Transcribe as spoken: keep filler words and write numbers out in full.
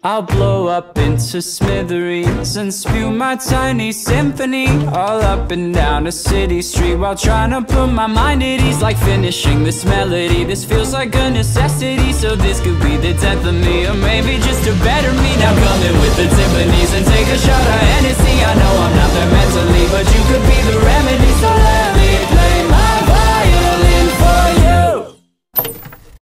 I'll blow up into smithereens and spew my tiny symphony all up and down a city street, while trying to put my mind at ease. Like finishing this melody, this feels like a necessity. So this could be the death of me, or maybe just a better me. Now come in with the timpanis and take a shot of Hennessy. I know I'm not there meant to